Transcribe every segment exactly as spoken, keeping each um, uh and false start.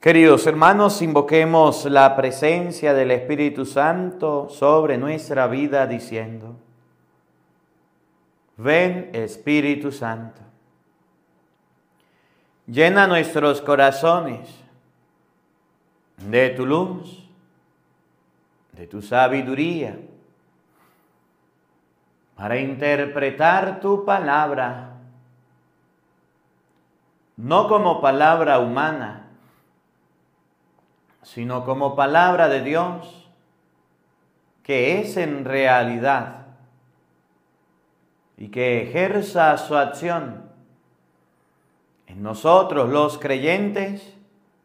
Queridos hermanos, invoquemos la presencia del Espíritu Santo sobre nuestra vida diciendo: ven Espíritu Santo, llena nuestros corazones de tu luz, de tu sabiduría, para interpretar tu palabra, no como palabra humana, sino como palabra de Dios, que es en realidad, y que ejerza su acción en nosotros los creyentes.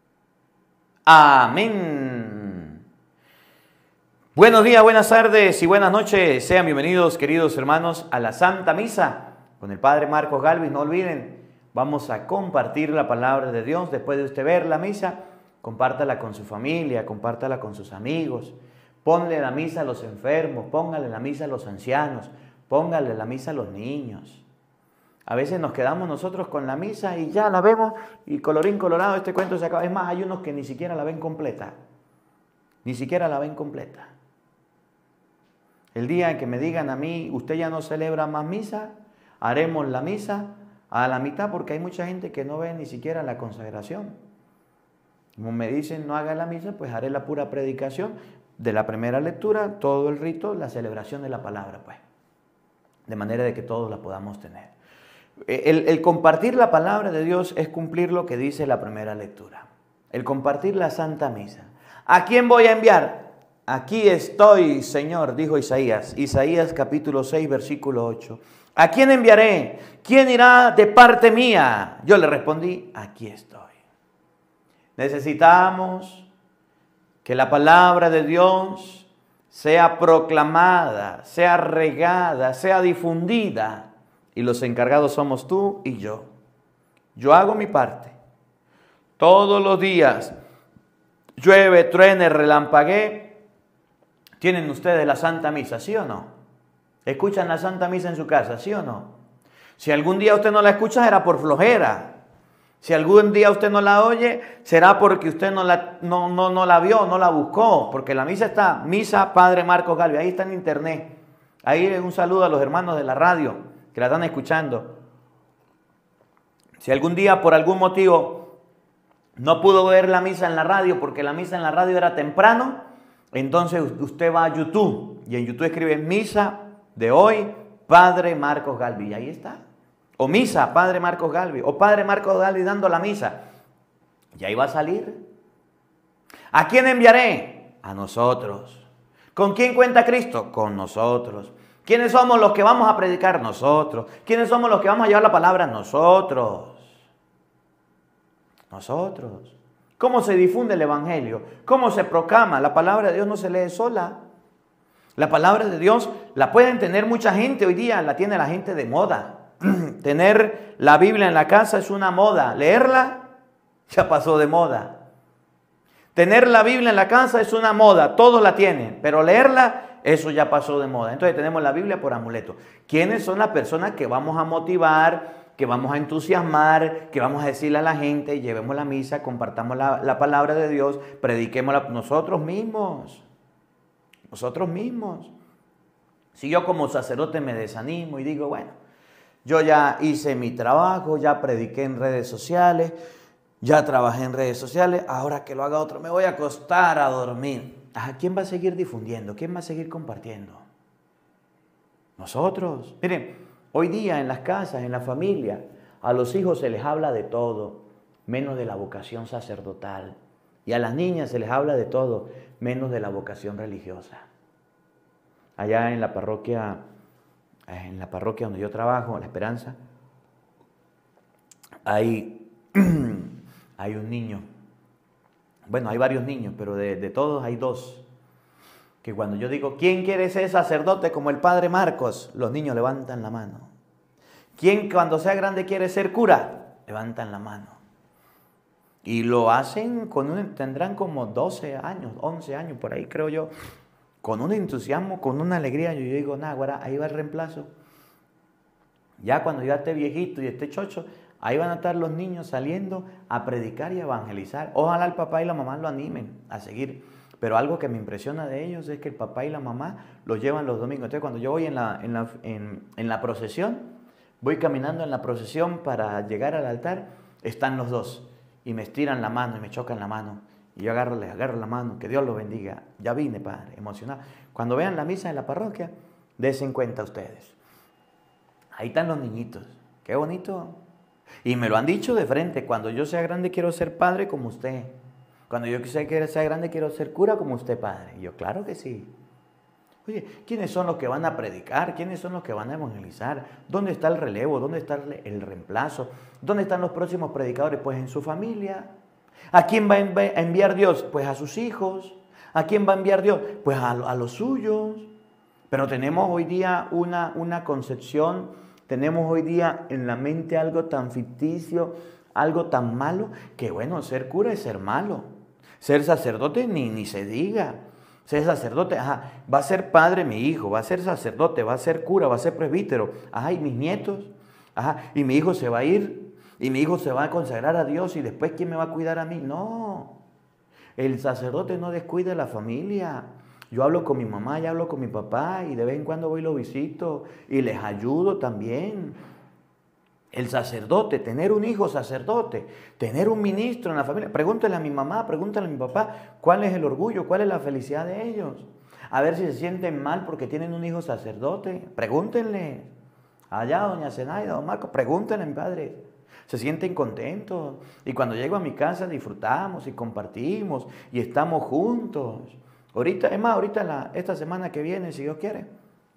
Amén. Buenos días, buenas tardes y buenas noches. Sean bienvenidos, queridos hermanos, a la Santa Misa con el Padre Marcos Galvis. No olviden, vamos a compartir la palabra de Dios. Después de usted ver la misa, compártala con su familia, compártala con sus amigos. Ponle la misa a los enfermos, póngale la misa a los ancianos, póngale la misa a los niños. A veces nos quedamos nosotros con la misa y ya la vemos y colorín colorado, este cuento se acaba. Es más, hay unos que ni siquiera la ven completa. Ni siquiera la ven completa. El día en que me digan a mí, usted ya no celebra más misa, haremos la misa a la mitad, porque hay mucha gente que no ve ni siquiera la consagración. Como me dicen, no haga la misa, pues haré la pura predicación de la primera lectura, todo el rito, la celebración de la palabra, pues. De manera de que todos la podamos tener. El, el compartir la palabra de Dios es cumplir lo que dice la primera lectura. El compartir la Santa Misa. ¿A quién voy a enviar? Aquí estoy, Señor, dijo Isaías. Isaías capítulo seis, versículo ocho. ¿A quién enviaré? ¿Quién irá de parte mía? Yo le respondí, aquí estoy. Necesitamos que la palabra de Dios sea proclamada, sea regada, sea difundida. Y los encargados somos tú y yo. Yo hago mi parte. Todos los días, llueve, truene, relampaguee, tienen ustedes la Santa Misa, ¿sí o no? ¿Escuchan la Santa Misa en su casa, sí o no? Si algún día usted no la escucha, era por flojera. Si algún día usted no la oye, será porque usted no la, no, no, no la vio, no la buscó. Porque la misa está, Misa Padre Marcos Galvis, ahí está en internet. Ahí un saludo a los hermanos de la radio que la están escuchando. Si algún día por algún motivo no pudo ver la misa en la radio, porque la misa en la radio era temprano, entonces usted va a YouTube y en YouTube escribe Misa de hoy, Padre Marcos Galvis, y ahí está. O misa, Padre Marcos Galvis, o Padre Marcos Galvis dando la misa. Y ahí va a salir. ¿A quién enviaré? A nosotros. ¿Con quién cuenta Cristo? Con nosotros. ¿Quiénes somos los que vamos a predicar? Nosotros. ¿Quiénes somos los que vamos a llevar la palabra? Nosotros. Nosotros. ¿Cómo se difunde el Evangelio? ¿Cómo se proclama? La palabra de Dios no se lee sola. La palabra de Dios la pueden tener mucha gente hoy día, la tiene la gente de moda. Tener la Biblia en la casa es una moda. Leerla ya pasó de moda. Tener la Biblia en la casa es una moda. Todos la tienen. Pero leerla, eso ya pasó de moda. Entonces tenemos la Biblia por amuleto. ¿Quiénes son las personas que vamos a motivar, que vamos a entusiasmar, que vamos a decirle a la gente, llevemos la misa, compartamos la, la palabra de Dios, prediquémosla nosotros mismos? Nosotros mismos. Si yo como sacerdote me desanimo y digo, bueno, yo ya hice mi trabajo, ya prediqué en redes sociales, ya trabajé en redes sociales, ahora que lo haga otro, me voy a acostar a dormir. ¿A quién va a seguir difundiendo? ¿Quién va a seguir compartiendo? Nosotros. Miren, hoy día en las casas, en la familia, a los hijos se les habla de todo, menos de la vocación sacerdotal. Y a las niñas se les habla de todo, menos de la vocación religiosa. Allá en la parroquia... En la parroquia donde yo trabajo, La Esperanza, hay, hay un niño, bueno, hay varios niños, pero de, de todos hay dos, que cuando yo digo, ¿quién quiere ser sacerdote como el Padre Marcos? Los niños levantan la mano. ¿Quién cuando sea grande quiere ser cura? Levantan la mano. Y lo hacen, con un, tendrán como doce años, once años, por ahí creo yo. Con un entusiasmo, con una alegría, yo digo, nah, ahora ahí va el reemplazo. Ya cuando ya esté viejito y esté chocho, Ahí van a estar los niños saliendo a predicar y a evangelizar. Ojalá el papá y la mamá lo animen a seguir. Pero algo que me impresiona de ellos es que el papá y la mamá los llevan los domingos. Entonces cuando yo voy en la, en la, en, en la procesión, voy caminando en la procesión para llegar al altar, están los dos. Y me estiran la mano y me chocan la mano. Y yo agarro, les agarro la mano, que Dios los bendiga. Ya vine, Padre, emocionado. Cuando vean la misa en la parroquia, desen cuenta ustedes. Ahí están los niñitos. Qué bonito. Y me lo han dicho de frente. Cuando yo sea grande quiero ser padre como usted. Cuando yo sea grande quiero ser cura como usted, Padre. Y yo, claro que sí. Oye, ¿quiénes son los que van a predicar? ¿Quiénes son los que van a evangelizar? ¿Dónde está el relevo? ¿Dónde está el reemplazo? ¿Dónde están los próximos predicadores? Pues en su familia. ¿A quién va a enviar Dios? Pues a sus hijos. ¿A quién va a enviar Dios? Pues a, a los suyos. Pero tenemos hoy día una, una concepción, tenemos hoy día en la mente algo tan ficticio, algo tan malo, que bueno, ser cura es ser malo. Ser sacerdote ni, ni se diga. Ser sacerdote, ajá, va a ser padre mi hijo, va a ser sacerdote, va a ser cura, va a ser presbítero. Ajá, y mis nietos, ajá, y mi hijo se va a ir, y mi hijo se va a consagrar a Dios, y después ¿quién me va a cuidar a mí? No, el sacerdote no descuida a la familia. Yo hablo con mi mamá, yo hablo con mi papá, y de vez en cuando voy y los visito, y les ayudo también. El sacerdote, tener un hijo sacerdote, tener un ministro en la familia. Pregúntale a mi mamá, pregúntale a mi papá, ¿cuál es el orgullo? ¿Cuál es la felicidad de ellos? A ver si se sienten mal porque tienen un hijo sacerdote. Pregúntenle. Allá, doña Zenaida, don Marco, pregúntenle, mi padre. Se sienten contentos. Y cuando llego a mi casa disfrutamos y compartimos y estamos juntos. Ahorita, es más, ahorita la, esta semana que viene, si Dios quiere,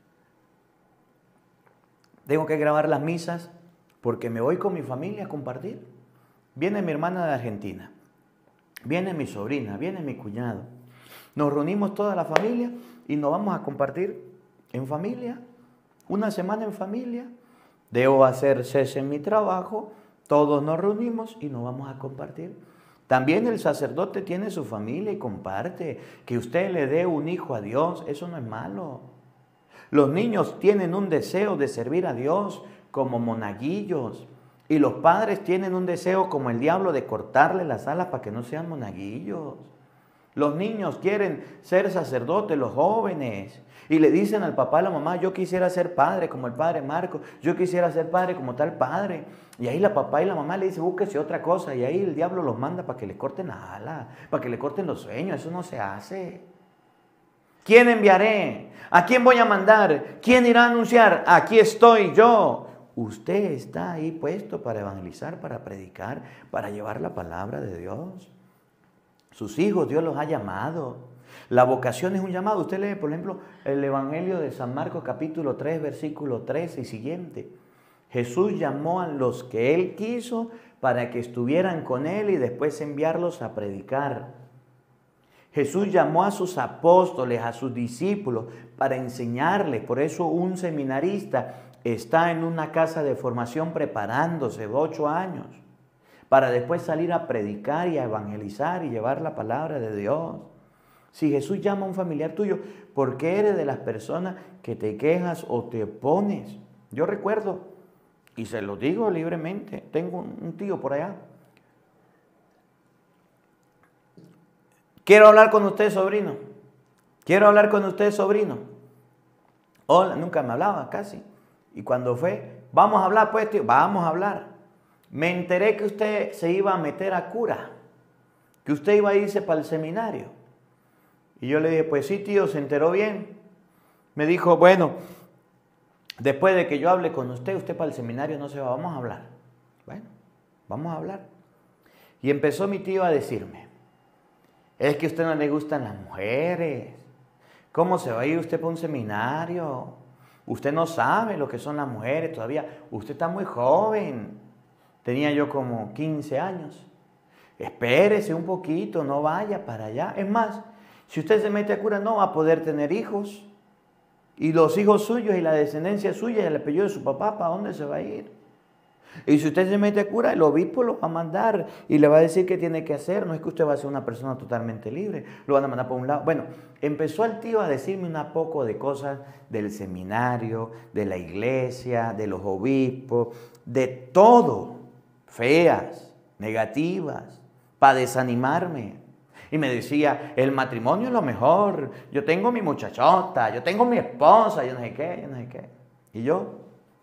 tengo que grabar las misas porque me voy con mi familia a compartir. Viene mi hermana de Argentina, viene mi sobrina, viene mi cuñado. Nos reunimos toda la familia y nos vamos a compartir en familia, una semana en familia. Debo hacer cese en mi trabajo, todos nos reunimos y nos vamos a compartir. También el sacerdote tiene su familia y comparte. Que usted le dé un hijo a Dios, eso no es malo. Los niños tienen un deseo de servir a Dios como monaguillos. Y los padres tienen un deseo como el diablo de cortarle las alas para que no sean monaguillos. Los niños quieren ser sacerdotes, los jóvenes. Y le dicen al papá, a la mamá, yo quisiera ser padre como el padre Marco. Yo quisiera ser padre como tal padre. Y ahí la papá y la mamá le dicen, búsquese otra cosa. Y ahí el diablo los manda para que le corten las alas, para que le corten los sueños. Eso no se hace. ¿Quién enviaré? ¿A quién voy a mandar? ¿Quién irá a anunciar? Aquí estoy yo. Usted está ahí puesto para evangelizar, para predicar, para llevar la palabra de Dios. Sus hijos, Dios los ha llamado. La vocación es un llamado. Usted lee, por ejemplo, el Evangelio de San Marcos, capítulo tres, versículo trece y siguiente. Jesús llamó a los que Él quiso para que estuvieran con Él y después enviarlos a predicar. Jesús llamó a sus apóstoles, a sus discípulos, para enseñarles. Por eso un seminarista está en una casa de formación preparándose de ocho años, para después salir a predicar y a evangelizar y llevar la palabra de Dios. Si Jesús llama a un familiar tuyo, ¿por qué eres de las personas que te quejas o te opones? Yo recuerdo, y se lo digo libremente, tengo un tío por allá. Quiero hablar con usted, sobrino. Quiero hablar con usted, sobrino. Hola, nunca me hablaba casi. Y cuando fue, vamos a hablar pues, tío, vamos a hablar. Me enteré que usted se iba a meter a cura, que usted iba a irse para el seminario. Y yo le dije, pues sí, tío, se enteró bien. Me dijo, bueno, después de que yo hable con usted, usted para el seminario no se va, vamos a hablar. Bueno, vamos a hablar. Y empezó mi tío a decirme, es que a usted no le gustan las mujeres. ¿Cómo se va a ir usted para un seminario? Usted no sabe lo que son las mujeres todavía. Usted está muy joven. Tenía yo como quince años. Espérese un poquito, no vaya para allá. Es más, si usted se mete a cura no va a poder tener hijos. Y los hijos suyos y la descendencia suya y el apellido de su papá, ¿para dónde se va a ir? Y si usted se mete a cura, el obispo lo va a mandar y le va a decir qué tiene que hacer. No es que usted va a ser una persona totalmente libre. Lo van a mandar por un lado. Bueno, empezó el tío a decirme un poco de cosas del seminario, de la iglesia, de los obispos, de todo. feas, negativas, para desanimarme. Y me decía, el matrimonio es lo mejor, yo tengo mi muchachota, yo tengo mi esposa, yo no sé qué, yo no sé qué. Y yo,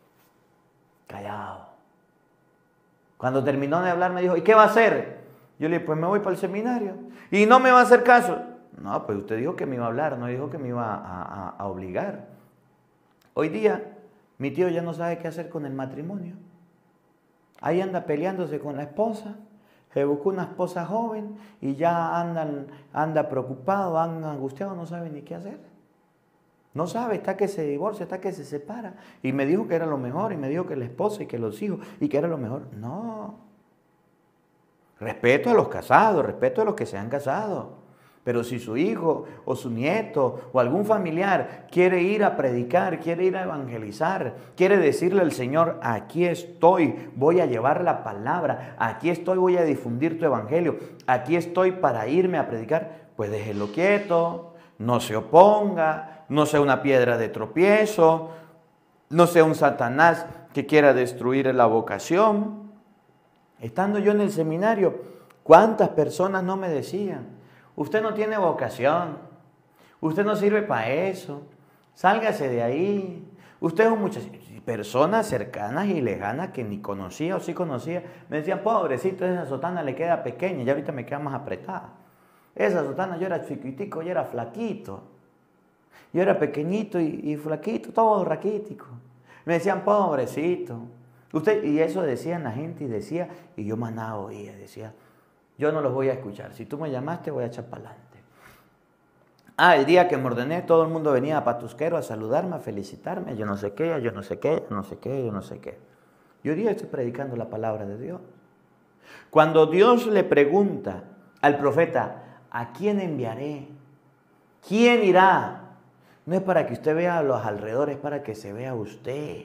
callado. Cuando terminó de hablar me dijo, ¿y qué va a hacer? Yo le dije, pues me voy para el seminario. Y no me va a hacer caso. No, pues usted dijo que me iba a hablar, no dijo que me iba a, a, a obligar. Hoy día, mi tío ya no sabe qué hacer con el matrimonio. Ahí anda peleándose con la esposa. Se buscó una esposa joven y ya andan, anda preocupado, anda angustiado, no sabe ni qué hacer. No sabe, está que se divorcia, está que se separa. Y me dijo que era lo mejor, y me dijo que la esposa y que los hijos, y que era lo mejor. No. Respeto a los casados, respeto a los que se han casado. Pero si su hijo o su nieto o algún familiar quiere ir a predicar, quiere ir a evangelizar, quiere decirle al Señor, aquí estoy, voy a llevar la palabra, aquí estoy, voy a difundir tu evangelio, aquí estoy para irme a predicar, pues déjelo quieto, no se oponga, no sea una piedra de tropiezo, no sea un Satanás que quiera destruir la vocación. Estando yo en el seminario, ¿cuántas personas no me decían? Usted no tiene vocación, usted no sirve para eso, sálgase de ahí. Usted es un muchacho. Personas cercanas y lejanas que ni conocía o sí conocía, me decían, pobrecito, esa sotana le queda pequeña y ahorita me queda más apretada. Esa sotana, yo era chiquitico, yo era flaquito. Yo era pequeñito y, y flaquito, todo raquítico. Me decían, pobrecito. Usted, y eso decían la gente y decía, y yo más nada oía, decía, yo no los voy a escuchar. Si tú me llamaste, voy a echar para adelante. Ah, el día que me ordené, todo el mundo venía a Patusquero a saludarme, a felicitarme. Yo no sé qué, yo no sé qué, yo no sé qué, yo no sé qué. Y hoy día estoy predicando la palabra de Dios. Cuando Dios le pregunta al profeta, ¿a quién enviaré? ¿Quién irá? No es para que usted vea a los alrededores, es para que se vea usted.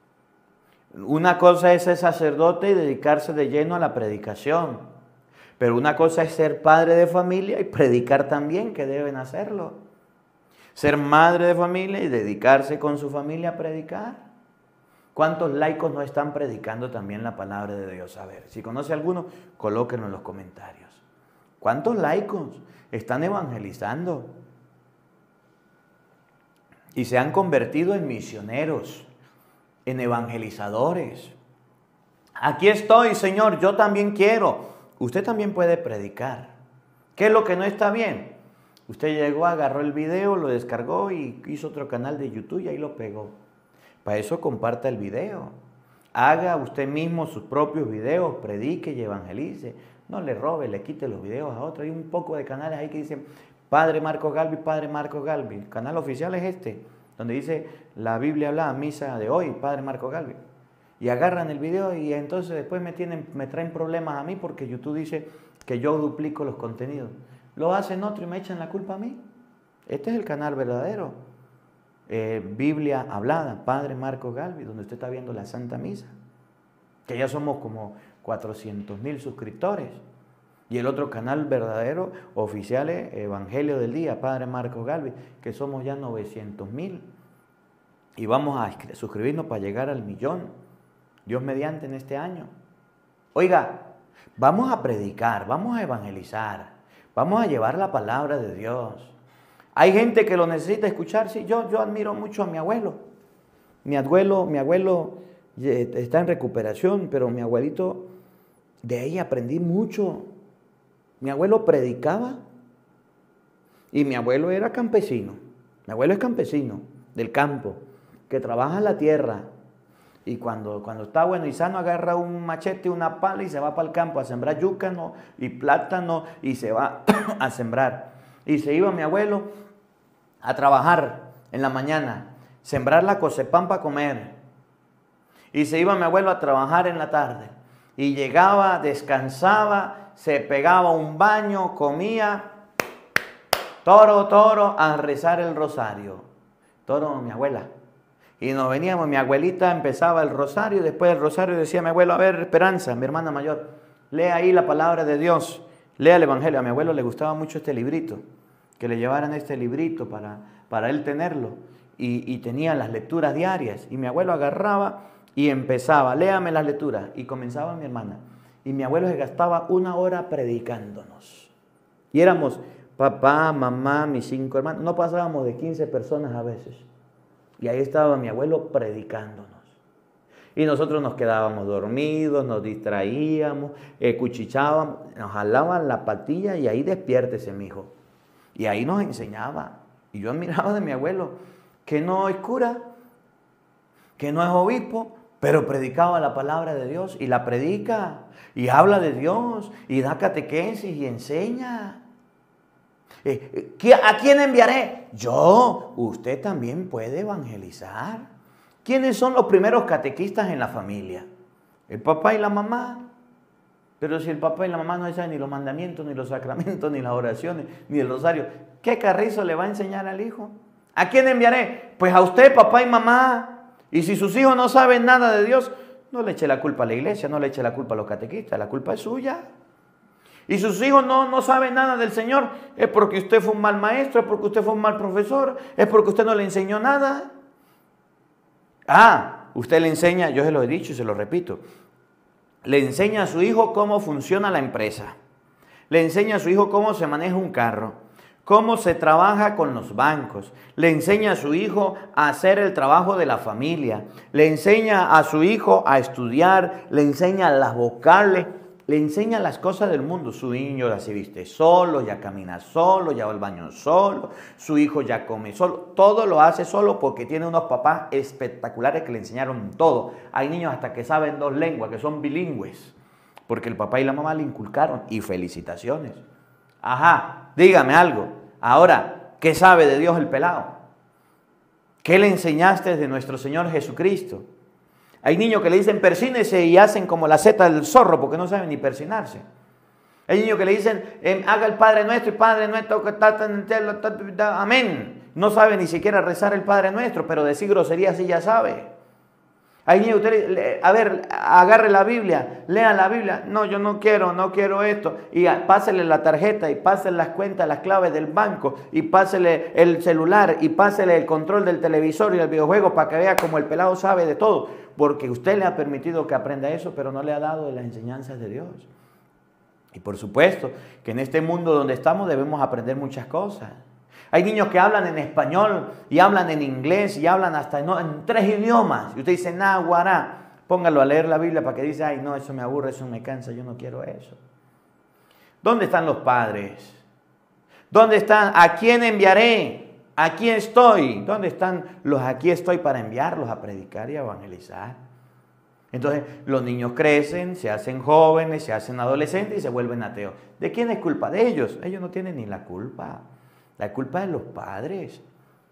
Una cosa es ser sacerdote y dedicarse de lleno a la predicación. Pero una cosa es ser padre de familia y predicar también, que deben hacerlo. Ser madre de familia y dedicarse con su familia a predicar. ¿Cuántos laicos no están predicando también la palabra de Dios? A ver, si conoce alguno, colóquenlo en los comentarios. ¿Cuántos laicos están evangelizando? Y se han convertido en misioneros, en evangelizadores. Aquí estoy, Señor, yo también quiero. Usted también puede predicar. ¿Qué es lo que no está bien? Usted llegó, agarró el video, lo descargó y hizo otro canal de YouTube y ahí lo pegó. Para eso comparta el video. Haga usted mismo sus propios videos, predique y evangelice. No le robe, le quite los videos a otro. Hay un poco de canales ahí que dicen Padre Marcos Galvis, Padre Marcos Galvis. El canal oficial es este, donde dice la Biblia habla, misa de hoy, Padre Marcos Galvis. Y agarran el video y entonces después me, tienen, me traen problemas a mí porque YouTube dice que yo duplico los contenidos. Lo hacen otro y me echan la culpa a mí. Este es el canal verdadero. Eh, Biblia hablada, Padre Marcos Galvis, donde usted está viendo la Santa Misa. Que ya somos como cuatrocientos mil suscriptores. Y el otro canal verdadero, oficial, es Evangelio del Día, Padre Marcos Galvis, que somos ya novecientos mil. Y vamos a suscribirnos para llegar al millón. Dios mediante en este año. Oiga, vamos a predicar, vamos a evangelizar, vamos a llevar la palabra de Dios. Hay gente que lo necesita escuchar. Sí, yo, yo admiro mucho a mi abuelo. Mi abuelo, mi abuelo está en recuperación, pero mi abuelito, de ahí aprendí mucho. Mi abuelo predicaba y mi abuelo era campesino. Mi abuelo es campesino del campo, que trabaja en la tierra. Y cuando, cuando está bueno y sano, agarra un machete, una pala y se va para el campo a sembrar yuca, ¿no? Y plátano y se va a sembrar. Y se iba mi abuelo a trabajar en la mañana, sembrar la cocepán para comer. Y se iba mi abuelo a trabajar en la tarde. Y llegaba, descansaba, se pegaba un baño, comía, toro, toro, a rezar el rosario. Toro, mi abuela. Y nos veníamos, mi abuelita empezaba el rosario, después del rosario decía mi abuelo, a ver, Esperanza, mi hermana mayor, lea ahí la palabra de Dios, lea el Evangelio. A mi abuelo le gustaba mucho este librito, que le llevaran este librito para, para él tenerlo. Y, y tenía las lecturas diarias. Y mi abuelo agarraba y empezaba, léame las lecturas, y comenzaba mi hermana. Y mi abuelo se gastaba una hora predicándonos. Y éramos papá, mamá, mis cinco hermanos, no pasábamos de quince personas a veces. Y ahí estaba mi abuelo predicándonos. Y nosotros nos quedábamos dormidos, nos distraíamos, eh, cuchichábamos, nos jalaban la patilla y ahí despiértese, mijo. Y ahí nos enseñaba. Y yo admiraba de mi abuelo, que no es cura, que no es obispo, pero predicaba la palabra de Dios y la predica y habla de Dios y da catequesis y enseña. Eh, ¿A quién enviaré? Yo. Usted también puede evangelizar. ¿Quiénes son los primeros catequistas en la familia? El papá y la mamá. Pero si el papá y la mamá no saben ni los mandamientos, ni los sacramentos, ni las oraciones, ni el rosario, ¿qué carrizo le va a enseñar al hijo? ¿A quién enviaré? Pues a usted, papá y mamá. Y si sus hijos no saben nada de Dios, no le eche la culpa a la iglesia, no le eche la culpa a los catequistas, la culpa es suya. Y sus hijos no, no saben nada del Señor, es porque usted fue un mal maestro, es porque usted fue un mal profesor, es porque usted no le enseñó nada. Ah, usted le enseña, yo se lo he dicho y se lo repito, le enseña a su hijo cómo funciona la empresa, le enseña a su hijo cómo se maneja un carro, cómo se trabaja con los bancos, le enseña a su hijo a hacer el trabajo de la familia, le enseña a su hijo a estudiar, le enseña las vocales, le enseña las cosas del mundo. Su niño ya se viste solo, ya camina solo, ya va al baño solo, su hijo ya come solo, todo lo hace solo porque tiene unos papás espectaculares que le enseñaron todo. Hay niños hasta que saben dos lenguas, que son bilingües, porque el papá y la mamá le inculcaron, y felicitaciones. Ajá, dígame algo. Ahora, ¿qué sabe de Dios el pelado? ¿Qué le enseñaste de nuestro Señor Jesucristo? Hay niños que le dicen persínese y hacen como la seta del zorro porque no saben ni persinarse. Hay niños que le dicen eh, haga el Padre Nuestro y Padre Nuestro que está en el cielo, amén. No sabe ni siquiera rezar el Padre Nuestro, pero decir groserías sí ya sabe. Hay niños, usted, a ver, agarre la Biblia, lea la Biblia. No, yo no quiero, no quiero esto. Y pásele la tarjeta y pásele las cuentas, las claves del banco y pásele el celular y pásele el control del televisor y el videojuego para que vea cómo el pelado sabe de todo. Porque usted le ha permitido que aprenda eso, pero no le ha dado de las enseñanzas de Dios. Y por supuesto que en este mundo donde estamos debemos aprender muchas cosas. Hay niños que hablan en español y hablan en inglés y hablan hasta en, en tres idiomas. Y usted dice, nah, guará, póngalo a leer la Biblia para que dice, ay, no, eso me aburre, eso me cansa, yo no quiero eso. ¿Dónde están los padres? ¿Dónde están? ¿A quién enviaré? Aquí estoy. ¿Dónde están los aquí estoy para enviarlos a predicar y a evangelizar? Entonces, los niños crecen, se hacen jóvenes, se hacen adolescentes y se vuelven ateos. ¿De quién es culpa? De ellos. Ellos no tienen ni la culpa. La culpa es de los padres.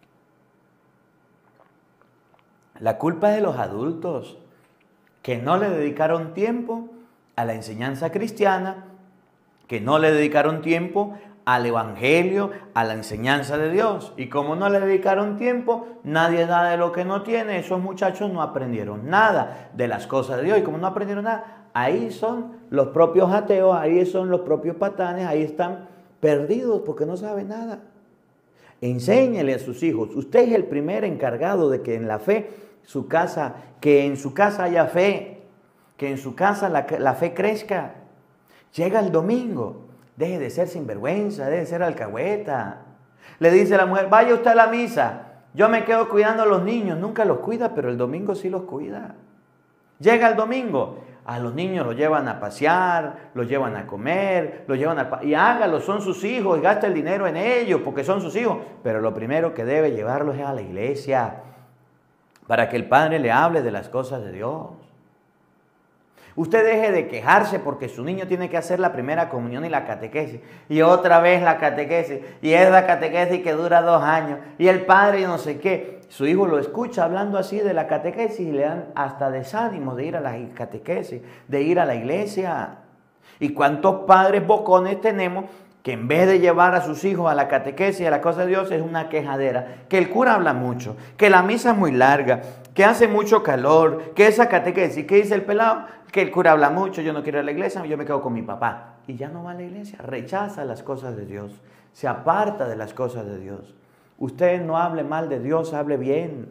La culpa es de los adultos que no le dedicaron tiempo a la enseñanza cristiana, que no le dedicaron tiempo al evangelio, a la enseñanza de Dios. Y como no le dedicaron tiempo, nadie da de lo que no tiene. Esos muchachos no aprendieron nada de las cosas de Dios. Y como no aprendieron nada, ahí son los propios ateos, ahí son los propios patanes, ahí están perdidos porque no saben nada. Enséñele a sus hijos. Usted es el primer encargado de que en la fe, su casa, que en su casa haya fe, que en su casa la, la fe crezca. Llega el domingo, deje de ser sinvergüenza, deje de ser alcahueta. Le dice a la mujer, vaya usted a la misa, yo me quedo cuidando a los niños. Nunca los cuida, pero el domingo sí los cuida. Llega el domingo, a los niños los llevan a pasear, los llevan a comer, los llevan a... Y hágalo, son sus hijos, y gasta el dinero en ellos porque son sus hijos. Pero lo primero que debe llevarlos es a la iglesia para que el Padre le hable de las cosas de Dios. Usted deje de quejarse porque su niño tiene que hacer la primera comunión y la catequesis. Y otra vez la catequesis. Y es la catequesis que dura dos años. Y el padre no sé qué. Su hijo lo escucha hablando así de la catequesis y le dan hasta desánimo de ir a la catequesis, de ir a la iglesia. ¿Y cuántos padres bocones tenemos que en vez de llevar a sus hijos a la catequesis y a la cosa de Dios es una quejadera? Que el cura habla mucho, que la misa es muy larga, que hace mucho calor, que esa catequesis, ¿qué dice el pelado? Que el cura habla mucho, yo no quiero ir a la iglesia, yo me quedo con mi papá. Y ya no va a la iglesia, rechaza las cosas de Dios, se aparta de las cosas de Dios. Usted no hable mal de Dios, hable bien.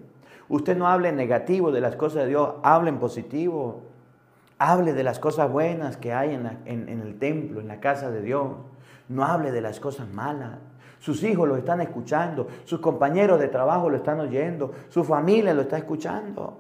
Usted no hable negativo de las cosas de Dios, hable en positivo. Hable de las cosas buenas que hay en, la, en, en el templo, en la casa de Dios. No hable de las cosas malas. Sus hijos lo están escuchando, sus compañeros de trabajo lo están oyendo, su familia lo está escuchando.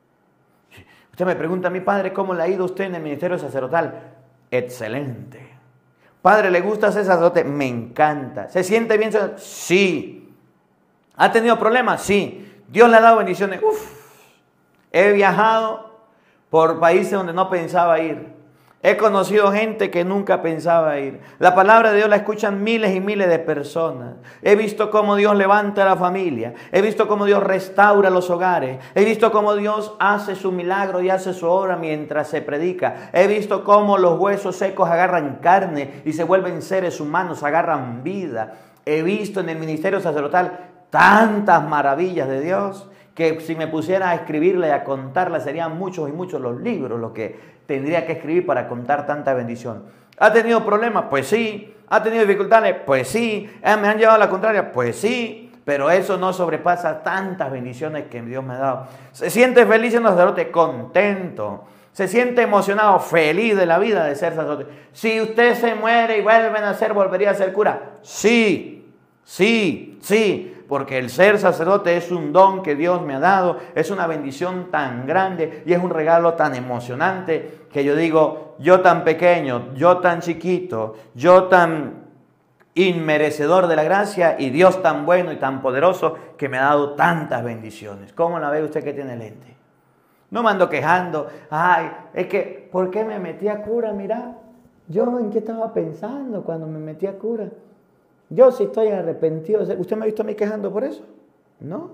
Usted me pregunta a mi padre, ¿cómo le ha ido a usted en el ministerio sacerdotal? Excelente. Padre, ¿le gusta ser sacerdote? Me encanta. ¿Se siente bien? Sí. ¿Ha tenido problemas? Sí. ¿Dios le ha dado bendiciones? Uf. He viajado por países donde no pensaba ir. He conocido gente que nunca pensaba ir. La palabra de Dios la escuchan miles y miles de personas. He visto cómo Dios levanta a la familia. He visto cómo Dios restaura los hogares. He visto cómo Dios hace su milagro y hace su obra mientras se predica. He visto cómo los huesos secos agarran carne y se vuelven seres humanos, agarran vida. He visto en el ministerio sacerdotal tantas maravillas de Dios que si me pusiera a escribirla y a contarla serían muchos y muchos los libros los que tendría que escribir para contar tanta bendición. ¿Ha tenido problemas? Pues sí. ¿Ha tenido dificultades? Pues sí. ¿Me han llevado a la contraria? Pues sí. Pero eso no sobrepasa tantas bendiciones que Dios me ha dado. ¿Se siente feliz siendo sacerdote? Contento. ¿Se siente emocionado? Feliz de la vida de ser sacerdote. Si usted se muere y vuelve a nacer, ¿volvería a ser cura? Sí. Sí. Sí. Porque el ser sacerdote es un don que Dios me ha dado, es una bendición tan grande y es un regalo tan emocionante que yo digo, yo tan pequeño, yo tan chiquito, yo tan inmerecedor de la gracia y Dios tan bueno y tan poderoso que me ha dado tantas bendiciones. ¿Cómo la ve usted que tiene lente? No me ando quejando, ay, es que, ¿por qué me metí a cura? Mira, yo en qué estaba pensando cuando me metí a cura. Yo sí estoy arrepentido. ¿Usted me ha visto a mí quejando por eso? ¿No?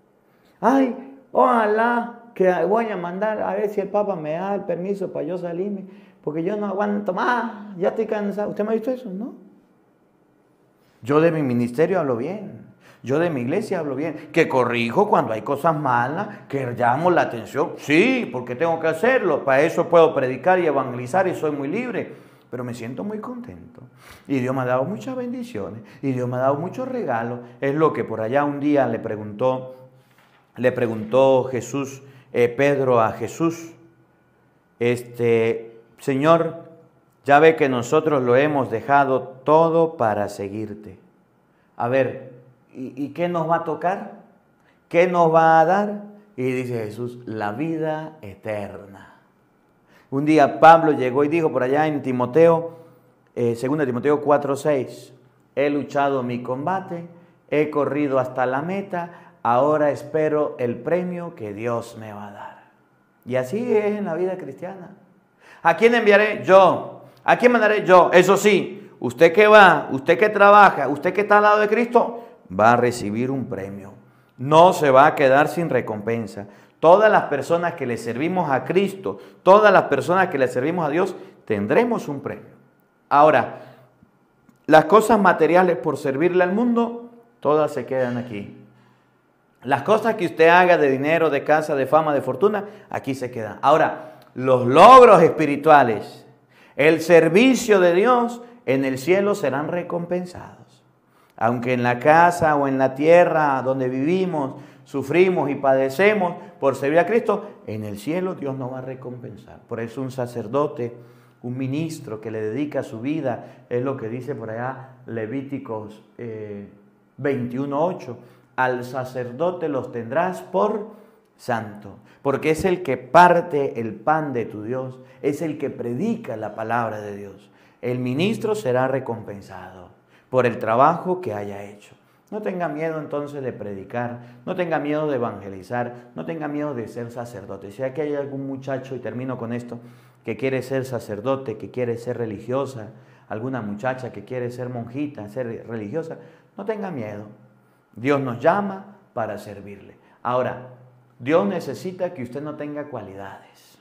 Ay, ojalá que voy a mandar a ver si el Papa me da el permiso para yo salirme, porque yo no aguanto más, ya estoy cansado. ¿Usted me ha visto eso? ¿No? Yo de mi ministerio hablo bien. Yo de mi iglesia hablo bien. Que corrijo cuando hay cosas malas, que llamo la atención. Sí, porque tengo que hacerlo. Para eso puedo predicar y evangelizar y soy muy libre. Pero me siento muy contento. Y Dios me ha dado muchas bendiciones. Y Dios me ha dado muchos regalos. Es lo que por allá un día le preguntó, le preguntó Jesús, eh, Pedro a Jesús. Este, Señor, ya ve que nosotros lo hemos dejado todo para seguirte. A ver, ¿y, y qué nos va a tocar? ¿Qué nos va a dar? Y dice Jesús, la vida eterna. Un día Pablo llegó y dijo por allá en Timoteo, eh, segunda Timoteo cuatro seis, he luchado mi combate, he corrido hasta la meta, ahora espero el premio que Dios me va a dar. Y así es en la vida cristiana. ¿A quién enviaré? Yo. ¿A quién mandaré? Yo. Eso sí, usted que va, usted que trabaja, usted que está al lado de Cristo, va a recibir un premio. No se va a quedar sin recompensa. Todas las personas que le servimos a Cristo, todas las personas que le servimos a Dios, tendremos un premio. Ahora, las cosas materiales por servirle al mundo, todas se quedan aquí. Las cosas que usted haga de dinero, de casa, de fama, de fortuna, aquí se quedan. Ahora, los logros espirituales, el servicio de Dios, en el cielo serán recompensados. Aunque en la casa o en la tierra donde vivimos, sufrimos y padecemos por servir a Cristo, en el cielo Dios nos va a recompensar. Por eso un sacerdote, un ministro que le dedica su vida, es lo que dice por allá Levíticos eh, veintiuno ocho, al sacerdote los tendrás por santo, porque es el que parte el pan de tu Dios, es el que predica la palabra de Dios. El ministro será recompensado por el trabajo que haya hecho. No tenga miedo entonces de predicar, no tenga miedo de evangelizar, no tenga miedo de ser sacerdote. Si aquí hay algún muchacho, y termino con esto, que quiere ser sacerdote, que quiere ser religiosa, alguna muchacha que quiere ser monjita, ser religiosa, no tenga miedo. Dios nos llama para servirle. Ahora, Dios necesita que usted no tenga cualidades.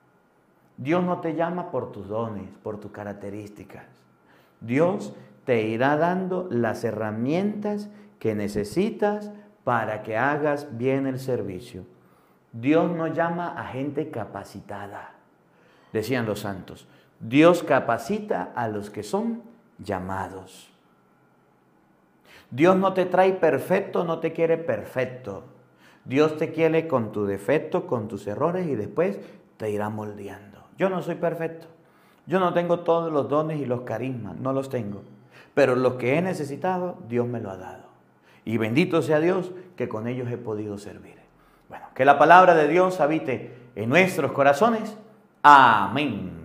Dios no te llama por tus dones, por tus características. Dios te irá dando las herramientas que necesitas para que hagas bien el servicio. Dios no llama a gente capacitada, decían los santos. Dios capacita a los que son llamados. Dios no te trae perfecto, no te quiere perfecto. Dios te quiere con tu defecto, con tus errores y después te irá moldeando. Yo no soy perfecto. Yo no tengo todos los dones y los carismas, no los tengo. Pero los que he necesitado, Dios me lo ha dado. Y bendito sea Dios que con ellos he podido servir. Bueno, que la palabra de Dios habite en nuestros corazones. Amén.